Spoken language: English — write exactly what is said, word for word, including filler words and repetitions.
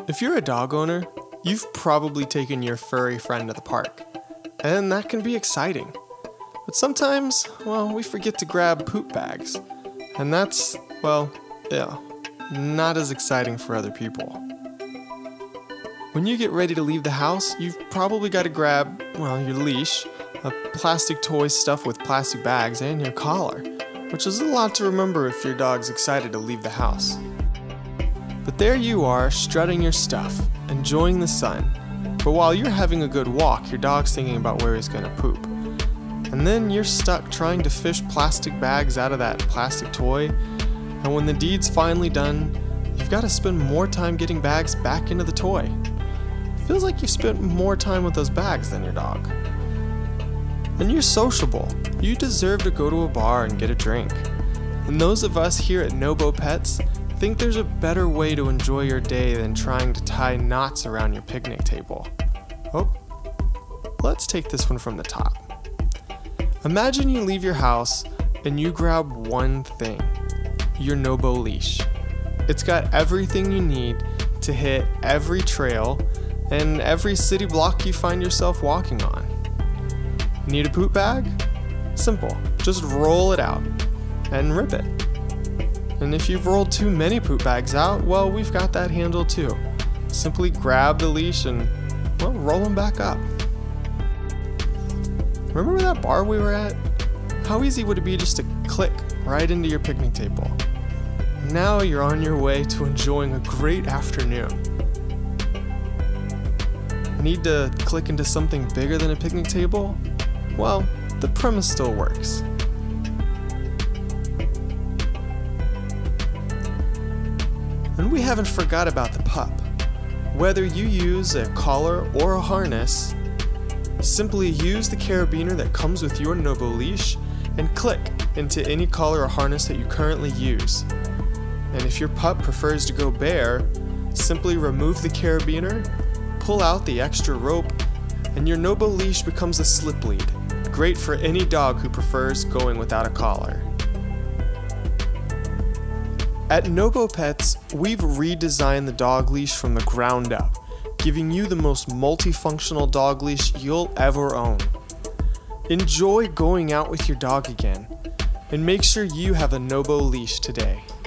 If you're a dog owner, you've probably taken your furry friend to the park, and that can be exciting. But sometimes, well, we forget to grab poop bags, and that's, well, yeah, not as exciting for other people. When you get ready to leave the house, you've probably got to grab, well, your leash, a plastic toy stuffed with plastic bags, and your collar, which is a lot to remember if your dog's excited to leave the house. But there you are, strutting your stuff, enjoying the sun. But while you're having a good walk, your dog's thinking about where he's gonna poop. And then you're stuck trying to fish plastic bags out of that plastic toy, and when the deed's finally done, you've got to spend more time getting bags back into the toy. It feels like you've spent more time with those bags than your dog. And you're sociable. You deserve to go to a bar and get a drink. And those of us here at NOBO Pets think there's a better way to enjoy your day than trying to tie knots around your picnic table. Oh, let's take this one from the top. Imagine you leave your house and you grab one thing, your NOBO leash. It's got everything you need to hit every trail and every city block you find yourself walking on. Need a poop bag? Simple, just roll it out and rip it. And if you've rolled too many poop bags out, well, we've got that handled too. Simply grab the leash and, well, roll them back up. Remember that bar we were at? How easy would it be just to click right into your picnic table? Now you're on your way to enjoying a great afternoon. Need to click into something bigger than a picnic table? Well, the premise still works. And we haven't forgot about the pup. Whether you use a collar or a harness, simply use the carabiner that comes with your NOBO leash and click into any collar or harness that you currently use. And if your pup prefers to go bare, simply remove the carabiner, pull out the extra rope, and your NOBO leash becomes a slip lead, great for any dog who prefers going without a collar. At NOBO Pets, we've redesigned the dog leash from the ground up, giving you the most multifunctional dog leash you'll ever own. Enjoy going out with your dog again, and make sure you have a NOBO leash today.